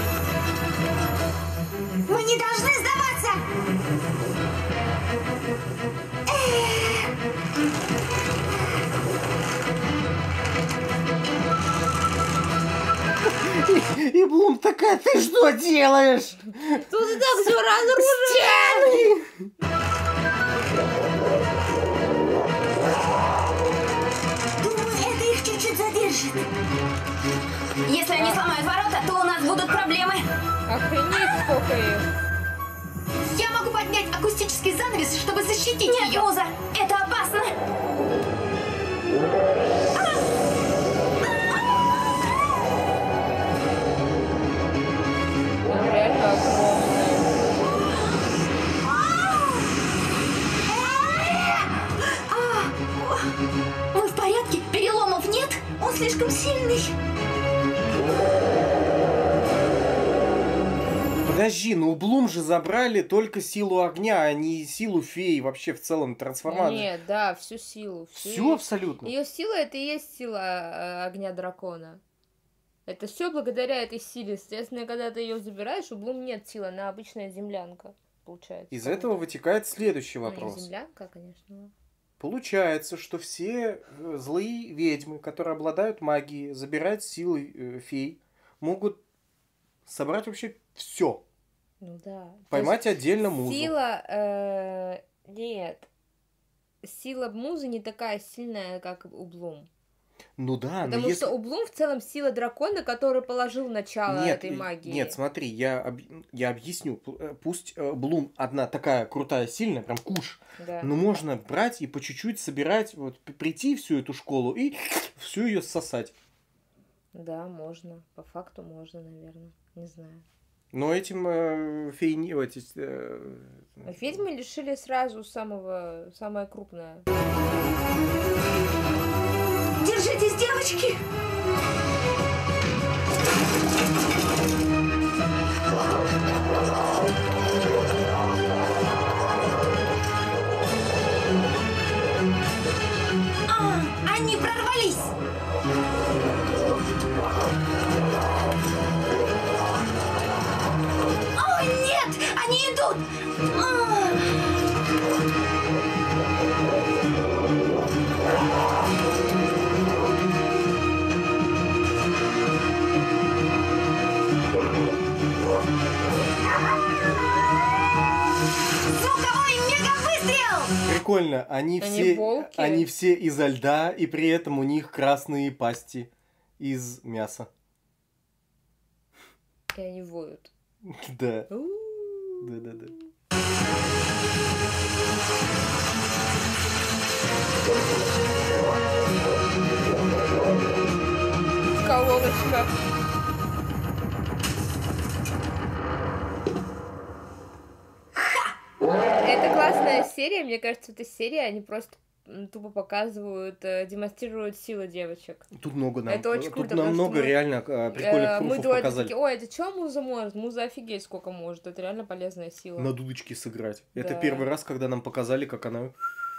[SPEAKER 5] Мы не должны сдаваться.
[SPEAKER 1] И Блум такая, ты что делаешь?
[SPEAKER 2] Тут и так все разрушено.
[SPEAKER 5] Думаю, это их чуть-чуть задержит. Если они сломают ворота, то у нас будут проблемы.
[SPEAKER 2] Охренеть, сколько их.
[SPEAKER 5] Я могу поднять акустический занавес, чтобы защитить ее. Нет, Муза, это опасно.
[SPEAKER 2] Они реально огромные.
[SPEAKER 5] Вы в порядке? Переломов нет? Он слишком сильный.
[SPEAKER 1] Подожди, ну у Блум же забрали только силу огня, а не силу феи вообще в целом трансформации.
[SPEAKER 2] Нет, да, всю силу.
[SPEAKER 1] Все абсолютно.
[SPEAKER 2] Ее сила это и есть сила огня дракона. Это все благодаря этой силе. Соответственно, когда ты ее забираешь, у Блум нет силы, она обычная землянка, получается.
[SPEAKER 1] Из этого вытекает следующий
[SPEAKER 2] Ну, не
[SPEAKER 1] вопрос.
[SPEAKER 2] землянка, конечно.
[SPEAKER 1] Получается, что все злые ведьмы, которые обладают магией, забирать силы фей, могут собрать вообще все.
[SPEAKER 2] Ну да.
[SPEAKER 1] Поймать
[SPEAKER 2] То есть
[SPEAKER 1] отдельно музу.
[SPEAKER 2] сила... нет. Сила музы не такая сильная, как у Блум.
[SPEAKER 1] Ну да, но
[SPEAKER 2] Потому
[SPEAKER 1] если...
[SPEAKER 2] что у Блум в целом сила дракона, который положил начало этой магии.
[SPEAKER 1] Нет, смотри, я объясню. Пусть Блум одна такая крутая, сильная, прям куш,
[SPEAKER 2] Да.
[SPEAKER 1] но можно брать и по чуть-чуть собирать, вот прийти всю эту школу и всю ее сосать.
[SPEAKER 2] Да, можно. По факту можно, наверное. Не знаю.
[SPEAKER 1] Но этим фейни...
[SPEAKER 2] Ведьмы лишили сразу самое крупное.
[SPEAKER 5] Держитесь, девочки! тут! Звуковой мегавыстрел!
[SPEAKER 1] Прикольно,
[SPEAKER 2] волки.
[SPEAKER 1] они все изо льда, и при этом у них красные пасти из мяса.
[SPEAKER 2] И они воют.
[SPEAKER 1] Да.
[SPEAKER 2] У-у-у.
[SPEAKER 1] Да.
[SPEAKER 2] Колоночка. Это классная серия, мне кажется, эта серия, они просто тупо показывают, демонстрируют силу девочек.
[SPEAKER 1] Тут много нам.
[SPEAKER 2] Это очень круто,
[SPEAKER 1] Тут нам
[SPEAKER 2] потому что
[SPEAKER 1] много
[SPEAKER 2] мы,
[SPEAKER 1] реально прикольных
[SPEAKER 2] мы
[SPEAKER 1] пруфов
[SPEAKER 2] до этого
[SPEAKER 1] показали.
[SPEAKER 2] такие, ой, это что Муза может? Муза офигеть сколько может, это реально полезная сила.
[SPEAKER 1] На дудочке сыграть.
[SPEAKER 2] Да.
[SPEAKER 1] Это первый раз, когда нам показали, как она...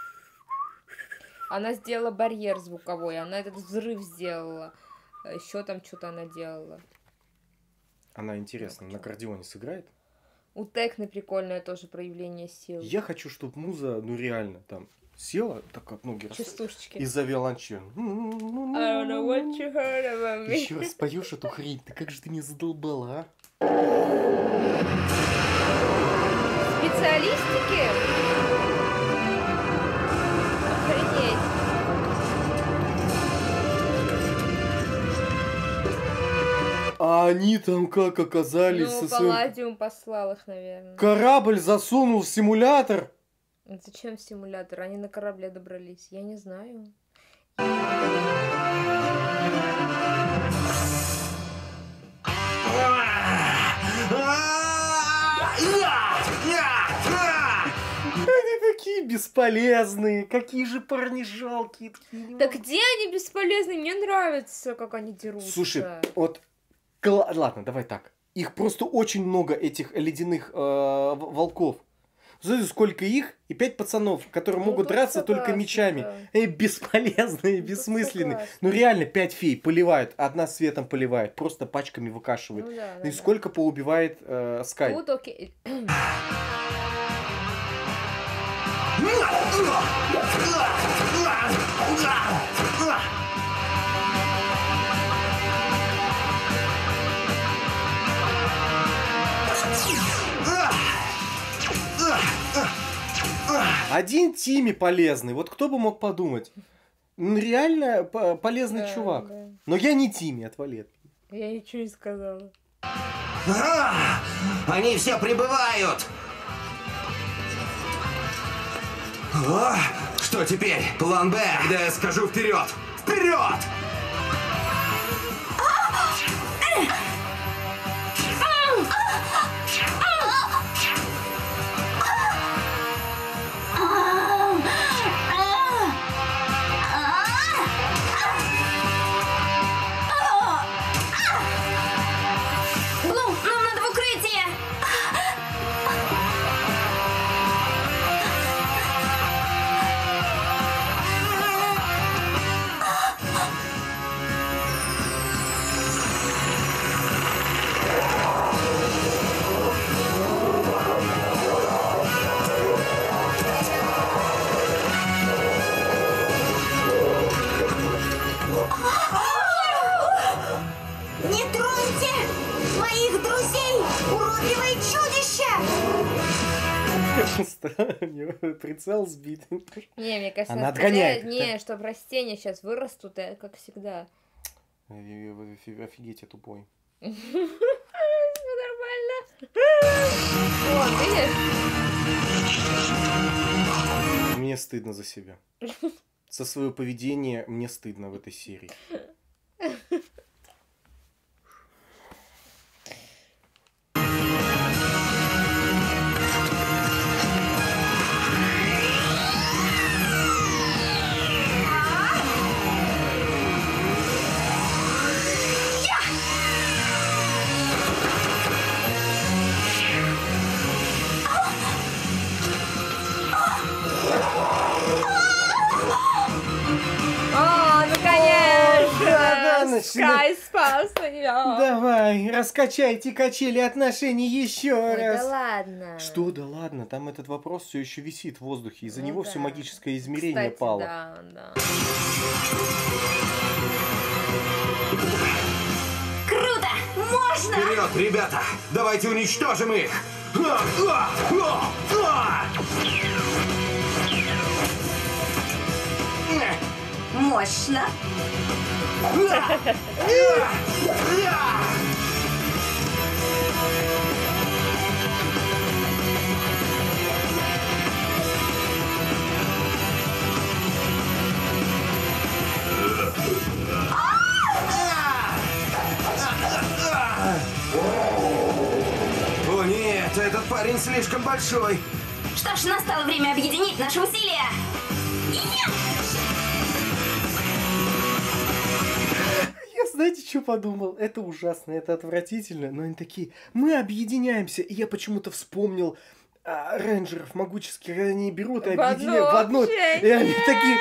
[SPEAKER 2] Она сделала барьер звуковой, она этот взрыв сделала. Еще там что-то она делала.
[SPEAKER 1] Она, интересно, на аккордеоне сыграет?
[SPEAKER 2] У Текны прикольное тоже проявление сил.
[SPEAKER 1] Я хочу, чтобы муза, ну реально, там, села, так как ноги расставила,
[SPEAKER 2] Частушечки.
[SPEAKER 1] и завиолончель.
[SPEAKER 2] I don't know what you heard about me.
[SPEAKER 1] Еще раз поешь эту хрень, ты как же ты меня задолбала, а?
[SPEAKER 2] Специалистики? Охренеть.
[SPEAKER 1] А они там как оказались
[SPEAKER 2] Ну,
[SPEAKER 1] со своим...
[SPEAKER 2] Палладиум послал их, наверное.
[SPEAKER 1] Корабль засунул в симулятор.
[SPEAKER 2] Зачем симулятор? Они на корабле добрались. Я не знаю.
[SPEAKER 1] Они такие бесполезные, какие же парни жалкие.
[SPEAKER 2] Да где они бесполезны? Мне нравится, как они дерутся.
[SPEAKER 1] Слушай, вот, ладно, давай так. Их просто очень много, этих ледяных волков. Знаете, сколько их? И 5 пацанов, которые
[SPEAKER 2] Ну,
[SPEAKER 1] могут
[SPEAKER 2] тут
[SPEAKER 1] драться только
[SPEAKER 2] согласна,
[SPEAKER 1] мечами.
[SPEAKER 2] да.
[SPEAKER 1] Бесполезные,
[SPEAKER 2] Тут
[SPEAKER 1] бессмысленные.
[SPEAKER 2] согласна.
[SPEAKER 1] Ну реально, 5 фей поливают. Одна светом поливает. Просто пачками выкашивает.
[SPEAKER 2] Ну да,
[SPEAKER 1] Ну
[SPEAKER 2] да,
[SPEAKER 1] и
[SPEAKER 2] да.
[SPEAKER 1] сколько поубивает Скай?
[SPEAKER 2] Тут окей.
[SPEAKER 1] Один Тимми полезный. Вот кто бы мог подумать. Ну, реально полезный
[SPEAKER 2] Да,
[SPEAKER 1] чувак.
[SPEAKER 2] да.
[SPEAKER 1] Но я не Тимми, отвали от меня.
[SPEAKER 2] Я ничего не сказала.
[SPEAKER 6] Они все прибывают! О, что теперь? План Б, когда я скажу вперед! Вперед!
[SPEAKER 5] Блум, нам надо в укрытие! Не троньте моих друзей, уродливые чудища!
[SPEAKER 1] У него прицел сбит.
[SPEAKER 2] Не, мне кажется,
[SPEAKER 1] Она
[SPEAKER 2] стреляет-
[SPEAKER 1] отгоняет.
[SPEAKER 2] Не, чтобы растения сейчас вырастут, как всегда.
[SPEAKER 1] Офигеть, я тупой.
[SPEAKER 2] Все нормально. Вот, видишь?
[SPEAKER 1] Мне стыдно за себя. За свое поведение мне стыдно в этой серии.
[SPEAKER 2] О, ну конечно! Скай спас ее.
[SPEAKER 1] Давай, раскачайте качели отношений еще
[SPEAKER 2] Ой,
[SPEAKER 1] раз.
[SPEAKER 2] да ладно.
[SPEAKER 1] Что, да ладно, там этот вопрос все еще висит в воздухе, из-за
[SPEAKER 2] Ну
[SPEAKER 1] него
[SPEAKER 2] да.
[SPEAKER 1] все магическое измерение
[SPEAKER 2] Кстати,
[SPEAKER 1] пало.
[SPEAKER 2] да.
[SPEAKER 5] Круто! Можно!
[SPEAKER 6] Вперед, ребята! Давайте уничтожим их!
[SPEAKER 5] Мощно!
[SPEAKER 6] О нет, этот парень слишком большой.
[SPEAKER 5] Что ж, настало время объединить наши усилия!
[SPEAKER 1] Я, знаете, что подумал? Это ужасно, это отвратительно, но они такие, мы объединяемся, и я почему-то вспомнил рейнджеров могуческих, они берут и
[SPEAKER 2] В
[SPEAKER 1] объединяют в
[SPEAKER 2] одно
[SPEAKER 1] одно, и они такие,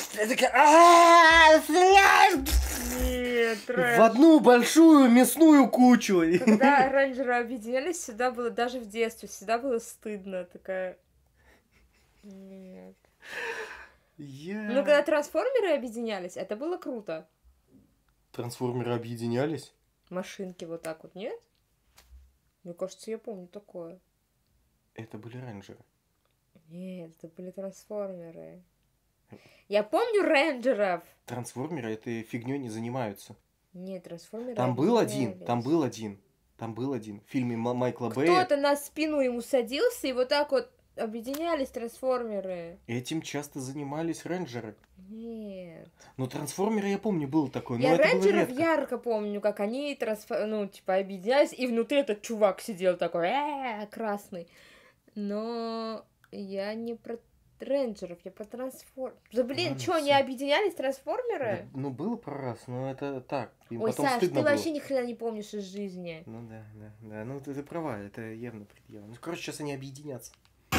[SPEAKER 2] Нет,
[SPEAKER 1] в одну большую мясную кучу.
[SPEAKER 2] Когда рейнджеры объединялись, всегда было, даже в детстве, всегда было стыдно. Такая... Нет. Ну, когда трансформеры объединялись, это было круто.
[SPEAKER 1] Трансформеры объединялись?
[SPEAKER 2] Машинки вот так вот, нет? Мне кажется, я помню такое.
[SPEAKER 1] Это были рейнджеры.
[SPEAKER 2] Нет, это были трансформеры. Я помню рейнджеров.
[SPEAKER 1] Трансформеры этой фигней не занимаются.
[SPEAKER 2] Нет, трансформеры
[SPEAKER 1] Там был один,
[SPEAKER 2] объединялись.
[SPEAKER 1] там был один. В фильме Майкла Бэя.
[SPEAKER 2] Кто-то на спину ему садился, и вот так вот объединялись трансформеры.
[SPEAKER 1] Этим часто занимались рейнджеры.
[SPEAKER 2] Нет.
[SPEAKER 1] Ну, трансформеры, я помню, был такой, но
[SPEAKER 2] Я
[SPEAKER 1] это было
[SPEAKER 2] рейнджеров
[SPEAKER 1] редко.
[SPEAKER 2] ярко помню, как они объединялись, и внутри этот чувак сидел такой, красный. Но я не про рейнджеров, я про трансформеров. Да блин,
[SPEAKER 1] Ладно,
[SPEAKER 2] что, не
[SPEAKER 1] всё.
[SPEAKER 2] объединялись трансформеры?
[SPEAKER 1] Да, ну, было пару раз, но это так. Им
[SPEAKER 2] Ой,
[SPEAKER 1] потом
[SPEAKER 2] Саш, ты
[SPEAKER 1] стыдно было.
[SPEAKER 2] вообще ни хрена не помнишь из жизни.
[SPEAKER 1] Ну да. Ну, ты права, это явно предъява. Ну, короче, сейчас они объединятся.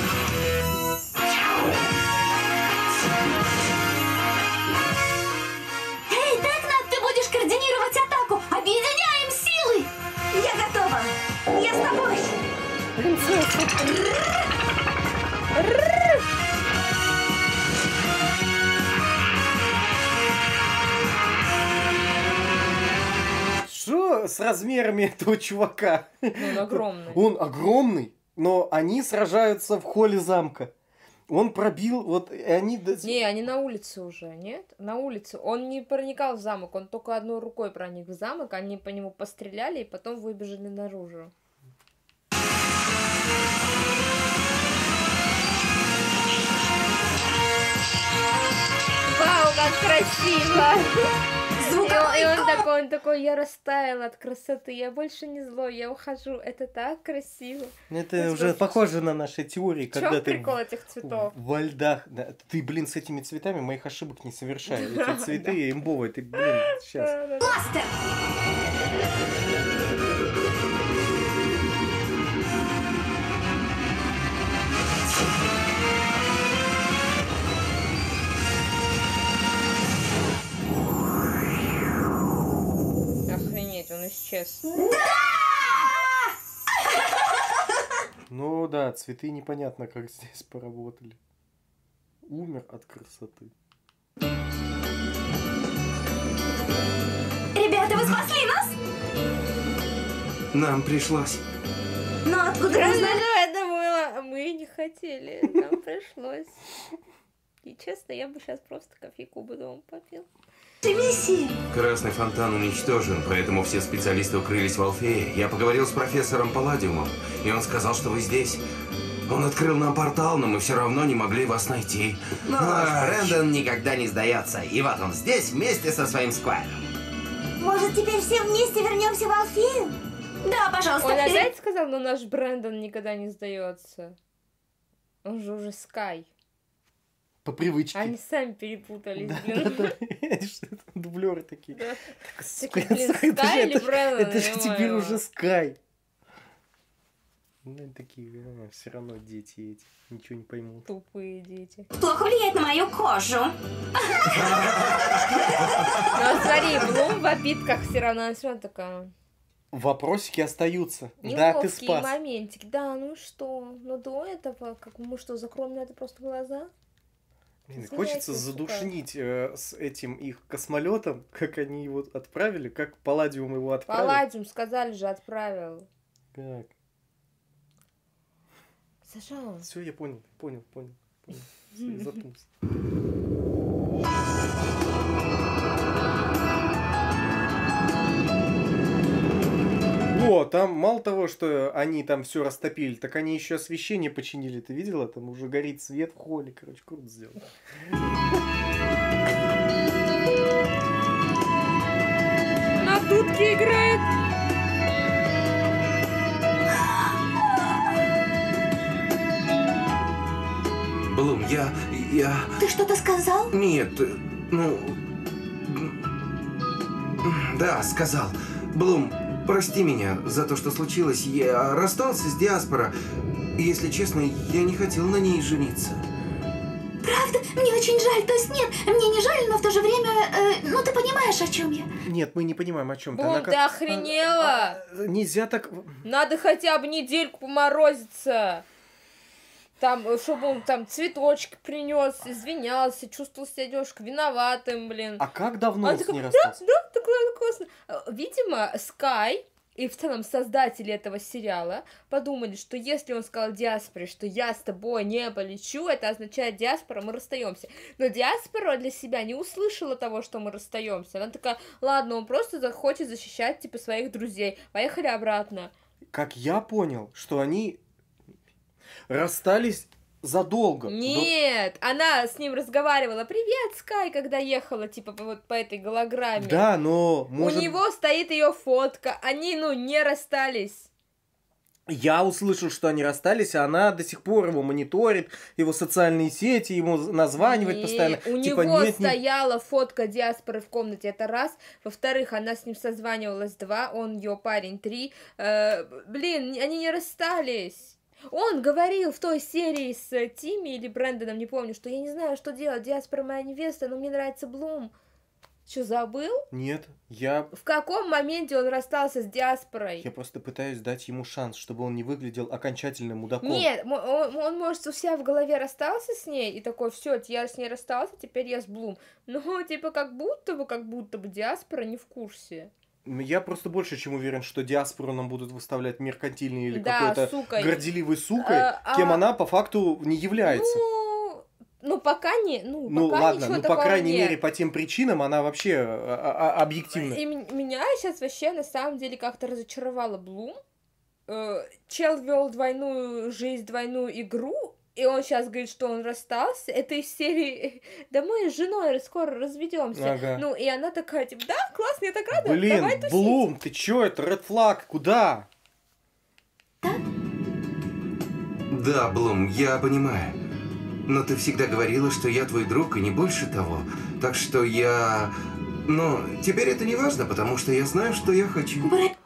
[SPEAKER 5] Эй, Декнат, ты будешь координировать атаку! Объединяем силы! Я готова! Я с тобой!
[SPEAKER 1] Что с размерами этого чувака?
[SPEAKER 2] Ну, он огромный.
[SPEAKER 1] Он огромный, но они сражаются в холле замка. Он пробил, вот, и они...
[SPEAKER 2] Не, они на улице уже, нет? На улице. Он не проникал в замок, он только одной рукой проник в замок, они по нему постреляли и потом выбежали наружу. Вау, как красиво!
[SPEAKER 5] Звуковой
[SPEAKER 2] И он такой, я растаял от красоты, я больше не злой, я ухожу, это так красиво.
[SPEAKER 1] Это
[SPEAKER 2] Господи.
[SPEAKER 1] уже похоже на наши теории,
[SPEAKER 2] В
[SPEAKER 1] когда
[SPEAKER 2] чем
[SPEAKER 1] ты
[SPEAKER 2] прикол этих цветов?
[SPEAKER 1] во льдах... Да, ты, блин, с этими цветами моих ошибок не совершай. Эти цветы имбовые, ты, блин, сейчас...
[SPEAKER 5] Бластер!
[SPEAKER 2] Охренеть, он исчез.
[SPEAKER 1] Ну да, цветы непонятно, как здесь поработали. Умер от красоты.
[SPEAKER 5] Ребята, вы спасли нас?
[SPEAKER 6] Нам пришлось.
[SPEAKER 5] Но откуда вы
[SPEAKER 2] Правда,
[SPEAKER 5] знали?
[SPEAKER 2] это было, а мы не хотели, нам пришлось. И честно, я бы сейчас просто кофейку бы дома попил.
[SPEAKER 5] Миссии.
[SPEAKER 4] Красный фонтан уничтожен, поэтому все специалисты укрылись в Алфее. Я поговорил с профессором Палладиумом, и он сказал, что вы здесь. Он открыл нам портал, но мы все равно не могли вас найти.
[SPEAKER 7] Но Брэндон никогда не сдается. И вот он здесь вместе со своим сквайром.
[SPEAKER 5] Может, теперь все вместе вернемся в Алфею? Да, пожалуйста,
[SPEAKER 2] Он
[SPEAKER 5] вперед.
[SPEAKER 2] опять сказал, но наш Брэндон никогда не сдается. Он же уже Скай.
[SPEAKER 1] По привычке.
[SPEAKER 2] Они сами перепутались, блин.
[SPEAKER 1] Да-да-да. Что это, дублеры такие.
[SPEAKER 2] Да.
[SPEAKER 1] Так,
[SPEAKER 2] Такие, блин, Скай или Брэндон?
[SPEAKER 1] Это же теперь уже Скай. Ну, такие, все равно дети эти, ничего не поймут.
[SPEAKER 2] Тупые дети.
[SPEAKER 5] Плохо влияет на мою кожу.
[SPEAKER 2] Ну, смотри, Блум в обидках все равно, она все равно такая...
[SPEAKER 1] Вопросики остаются. Да, ты
[SPEAKER 2] Неловкие
[SPEAKER 1] спас.
[SPEAKER 2] моментики. Да, ну что? Ну до этого, как мы что, закроем на это просто глаза?
[SPEAKER 1] Блин,
[SPEAKER 2] Знаете,
[SPEAKER 1] хочется
[SPEAKER 2] сука.
[SPEAKER 1] задушнить с этим их космолетом, как они его отправили, как Палладиум его отправил.
[SPEAKER 2] Палладиум, сказали же, отправил.
[SPEAKER 1] Как?
[SPEAKER 2] Саша,
[SPEAKER 1] Все, я понял. Всё, я запнулся. О, там мало того, что они там все растопили, так они еще освещение починили. Ты видела? Там уже горит свет в холле. Короче, круто сделано.
[SPEAKER 2] на дудке играет.
[SPEAKER 6] Блум, я...
[SPEAKER 5] Ты что-то сказал?
[SPEAKER 6] Нет, ну... Да, сказал. Блум, прости меня за то, что случилось. Я расстался с Диаспора. Если честно, я не хотел на ней жениться.
[SPEAKER 5] Правда? Мне очень жаль. То есть нет, мне не жаль, но в то же время... ну, ты понимаешь, о чем я.
[SPEAKER 1] Нет, мы не понимаем, о чем ты.
[SPEAKER 2] Блум, ты охренела?
[SPEAKER 1] Нельзя так...
[SPEAKER 2] Надо хотя бы недельку поморозиться. Там, чтобы он там цветочки принес, извинялся, чувствовал себя девушкой виноватым, блин.
[SPEAKER 1] А как давно
[SPEAKER 2] А
[SPEAKER 1] он с
[SPEAKER 2] такой,
[SPEAKER 1] ней расстался?
[SPEAKER 2] Да, так классно. Видимо, Скай и в целом создатели этого сериала подумали, что если он сказал Диаспоре, что я с тобой не полечу, это означает Диаспора, мы расстаемся. Но Диаспора для себя не услышала того, что мы расстаемся. Она такая, ладно, он просто хочет защищать типа своих друзей. Поехали обратно.
[SPEAKER 1] Как я понял, что они расстались задолго.
[SPEAKER 2] Нет, она с ним разговаривала. Привет, Скай, когда ехала, типа, вот по этой голограмме.
[SPEAKER 1] Да, но... Может...
[SPEAKER 2] У него стоит ее фотка. Они, не расстались.
[SPEAKER 1] Я услышал, что они расстались, а она до сих пор его мониторит, его социальные сети, ему названивает постоянно.
[SPEAKER 2] У
[SPEAKER 1] типа,
[SPEAKER 2] него
[SPEAKER 1] нет,
[SPEAKER 2] стояла фотка Диаспоры в комнате, это раз. Во-вторых, она с ним созванивалась 2, он ее парень 3. Блин, они не расстались. Он говорил в той серии с Тимми или Брэндоном, не помню, что я не знаю, что делать, Диаспора моя невеста, но мне нравится Блум. Что, забыл?
[SPEAKER 1] Нет, я...
[SPEAKER 2] В каком моменте он расстался с Диаспорой?
[SPEAKER 1] Я просто пытаюсь дать ему шанс, чтобы он не выглядел окончательно мудаком.
[SPEAKER 2] Нет, он может, у себя в голове расстался с ней, и такой, все, я с ней расстался, теперь я с Блум. Но, типа, как будто бы Диаспора не в курсе.
[SPEAKER 1] Я просто больше чем уверен, что Диаспору нам будут выставлять меркантильной или
[SPEAKER 2] Да,
[SPEAKER 1] какой-то
[SPEAKER 2] сукой.
[SPEAKER 1] горделивой сукой, кем она по факту не является.
[SPEAKER 2] Пока не, пока
[SPEAKER 1] ладно,
[SPEAKER 2] ничего
[SPEAKER 1] по
[SPEAKER 2] такого
[SPEAKER 1] крайней
[SPEAKER 2] нет.
[SPEAKER 1] мере, по тем причинам она вообще объективна.
[SPEAKER 2] И меня сейчас вообще на самом деле как-то разочаровала Блум. Чел вел двойную жизнь, двойную игру, и он сейчас говорит, что он расстался. Это из серии «Да мы с женой скоро разведемся».
[SPEAKER 1] Ага.
[SPEAKER 2] И она такая, типа, да, классно, я так рада,
[SPEAKER 1] Блин,
[SPEAKER 2] давай тусить.
[SPEAKER 1] Блум, ты чё, это Red Flag, куда?
[SPEAKER 6] Да, Блум, я понимаю. Но ты всегда говорила, что я твой друг, и не больше того. Так что я... Но теперь это не важно, потому что я знаю, что я хочу.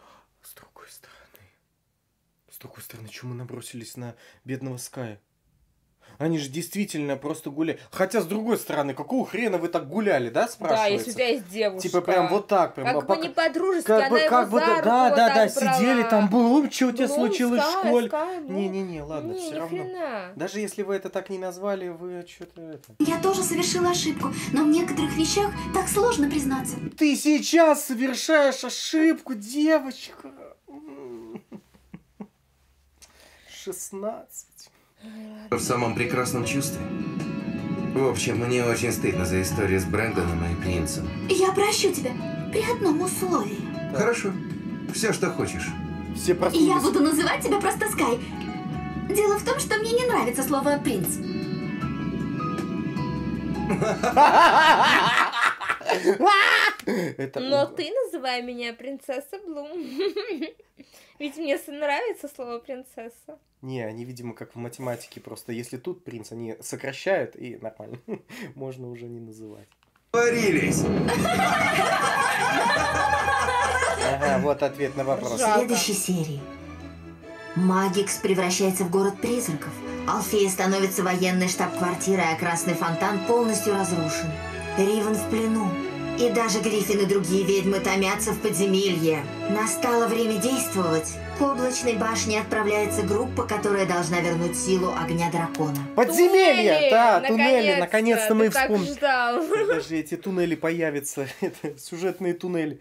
[SPEAKER 1] С другой стороны, чему мы набросились на бедного Ская? Они же действительно просто гуляли. Хотя, с другой стороны, какого хрена вы так гуляли, да, спрашивается?
[SPEAKER 2] Да, если у тебя есть девушка.
[SPEAKER 1] Типа прям вот так. Прям,
[SPEAKER 2] как бы не по-дружески,
[SPEAKER 1] как
[SPEAKER 2] она
[SPEAKER 1] бы,
[SPEAKER 2] его
[SPEAKER 1] как бы,
[SPEAKER 2] за руку
[SPEAKER 1] да,
[SPEAKER 2] вот
[SPEAKER 1] да,
[SPEAKER 2] так
[SPEAKER 1] да,
[SPEAKER 2] брала.
[SPEAKER 1] сидели там, Блум, что у тебя случилось в школе?
[SPEAKER 2] Скай,
[SPEAKER 1] Не-не-не, ладно,
[SPEAKER 2] не,
[SPEAKER 1] все
[SPEAKER 2] ни
[SPEAKER 1] равно.
[SPEAKER 2] хрена.
[SPEAKER 1] Даже если вы это так не назвали, вы что-то это...
[SPEAKER 5] Я тоже совершила ошибку, но в некоторых вещах так сложно признаться.
[SPEAKER 1] Ты сейчас совершаешь ошибку, девочка. 16.
[SPEAKER 6] В самом прекрасном чувстве. В общем, мне очень стыдно за историю с Брэндоном и Принцем.
[SPEAKER 5] Я прощу тебя при одном условии.
[SPEAKER 6] Хорошо. Все, что хочешь.
[SPEAKER 1] Все
[SPEAKER 5] И
[SPEAKER 1] проснулись.
[SPEAKER 5] я буду называть тебя просто Скай. Дело в том, что мне не нравится слово «принц».
[SPEAKER 2] Но ты называй меня принцесса Блум. Ведь мне нравится слово принцесса.
[SPEAKER 1] Не, они, видимо, как в математике. Просто если тут принц, они сокращают, и нормально. Можно уже не называть.
[SPEAKER 6] Борились!
[SPEAKER 1] Ага, вот ответ на вопрос.
[SPEAKER 3] В следующей серии. Магикс превращается в город призраков. Алфея становится военной штаб-квартирой, а Красный фонтан полностью разрушен. Ривен в плену. И даже Гриффин и другие ведьмы томятся в подземелье. Настало время действовать. К облачной башне отправляется группа, которая должна вернуть силу огня дракона.
[SPEAKER 1] Подземелье!
[SPEAKER 2] Туннели!
[SPEAKER 1] Да, туннели. Наконец-то мы
[SPEAKER 2] Ты так
[SPEAKER 1] вспомнили.
[SPEAKER 2] ждал.
[SPEAKER 1] Даже эти туннели появятся. Это сюжетные туннели.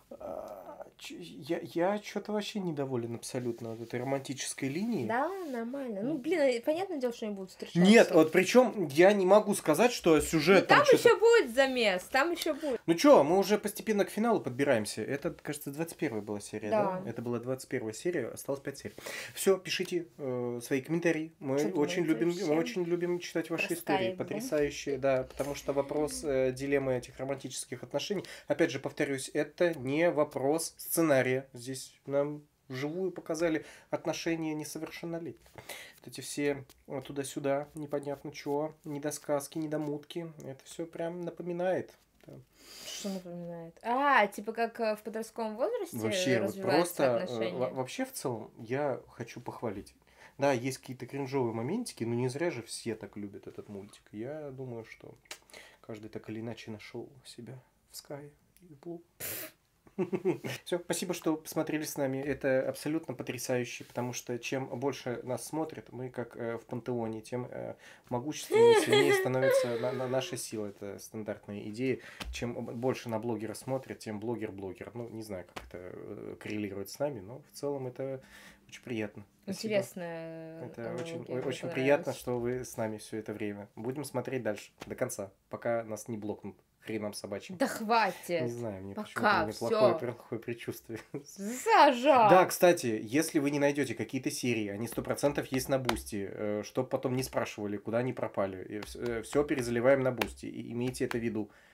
[SPEAKER 1] Я что-то вообще недоволен абсолютно от этой романтической линии.
[SPEAKER 2] Да, нормально. Ну, блин, понятное дело, что они будут встречаться.
[SPEAKER 1] Нет, вот причем я не могу сказать, что сюжет
[SPEAKER 2] Там
[SPEAKER 1] что-то-
[SPEAKER 2] еще будет замес, там еще будет.
[SPEAKER 1] Ну чё, мы уже постепенно к финалу подбираемся. Это, кажется, 21 была серия, да?
[SPEAKER 2] Да.
[SPEAKER 1] Это была 21 серия, осталось 5 серий. Все, пишите свои комментарии. Мы
[SPEAKER 2] Что
[SPEAKER 1] очень
[SPEAKER 2] думаете
[SPEAKER 1] любим,
[SPEAKER 2] вообще?
[SPEAKER 1] мы очень любим читать ваши
[SPEAKER 2] Про
[SPEAKER 1] истории.
[SPEAKER 2] Skype, да?
[SPEAKER 1] Потрясающие, да, потому что вопрос дилеммы этих романтических отношений, опять же, повторюсь, это не вопрос сценария. Здесь нам вживую показали отношения несовершеннолетних. Вот эти все туда-сюда, непонятно чего, недосказки, недомутки. Это все прям напоминает. Да.
[SPEAKER 2] Что напоминает? А, типа как в подростковом возрасте
[SPEAKER 1] Вообще, вот
[SPEAKER 2] развиваются
[SPEAKER 1] просто,
[SPEAKER 2] отношения?
[SPEAKER 1] вообще в целом, я хочу похвалить. Да, есть какие-то кринжовые моментики, но не зря же все так любят этот мультик. Я думаю, что каждый так или иначе нашел себя в Sky и Blue. Все, спасибо, что посмотрели с нами. Это абсолютно потрясающе, потому что чем больше нас смотрят, мы как в пантеоне, тем могущественнее, сильнее становится наша сила. Это стандартная идея. Чем больше на блогера смотрят, тем блогер-блогер. Ну, не знаю, как это коррелирует с нами, но в целом это очень приятно. Спасибо.
[SPEAKER 2] Интересная
[SPEAKER 1] Это
[SPEAKER 2] аналогия,
[SPEAKER 1] очень,
[SPEAKER 2] мне
[SPEAKER 1] очень
[SPEAKER 2] понравилось.
[SPEAKER 1] приятно, что вы с нами все это время. Будем смотреть дальше, до конца, пока нас не блокнут хреном собачьим.
[SPEAKER 2] Да
[SPEAKER 1] Не
[SPEAKER 2] хватит.
[SPEAKER 1] знаю, мне
[SPEAKER 2] Пока,
[SPEAKER 1] почему-то
[SPEAKER 2] всё.
[SPEAKER 1] плохое предчувствие.
[SPEAKER 2] Зажал.
[SPEAKER 1] Да, кстати, если вы не найдете какие-то серии, они 100% есть на Бусти, чтобы потом не спрашивали, куда они пропали. Все перезаливаем на Бусти. И имейте это в виду.